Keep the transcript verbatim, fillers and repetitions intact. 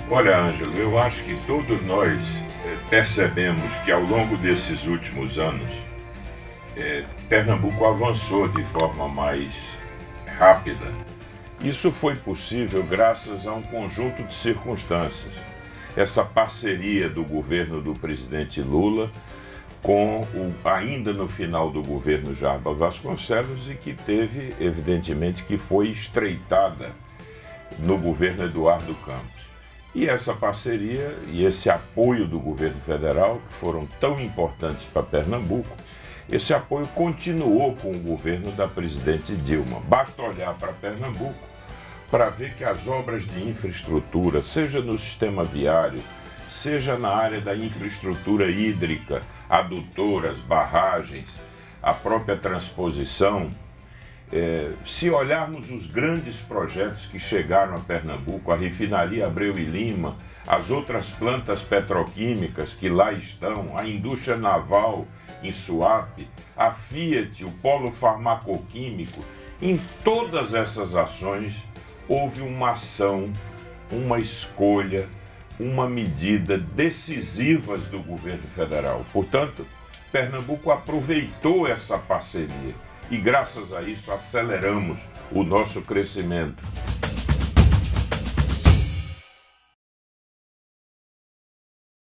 Olha, Ângelo, eu acho que todos nós eh, percebemos que ao longo desses últimos anos, eh, Pernambuco avançou de forma mais rápida. Isso foi possível graças a um conjunto de circunstâncias. Essa parceria do governo do presidente Lula com o, ainda no final do governo Jarbas Vasconcelos, e que teve, evidentemente, que foi estreitada no governo Eduardo Campos. E essa parceria e esse apoio do governo federal, que foram tão importantes para Pernambuco, esse apoio continuou com o governo da presidente Dilma. Basta olhar para Pernambuco para ver que as obras de infraestrutura, seja no sistema viário, seja na área da infraestrutura hídrica, adutoras, barragens, a própria transposição, É, se olharmos os grandes projetos que chegaram a Pernambuco, a refinaria Abreu e Lima, as outras plantas petroquímicas que lá estão, a indústria naval em Suape, a Fiat, o polo farmacoquímico, em todas essas ações houve uma ação, uma escolha, uma medida decisivas do governo federal. Portanto, Pernambuco aproveitou essa parceria. E graças a isso aceleramos o nosso crescimento.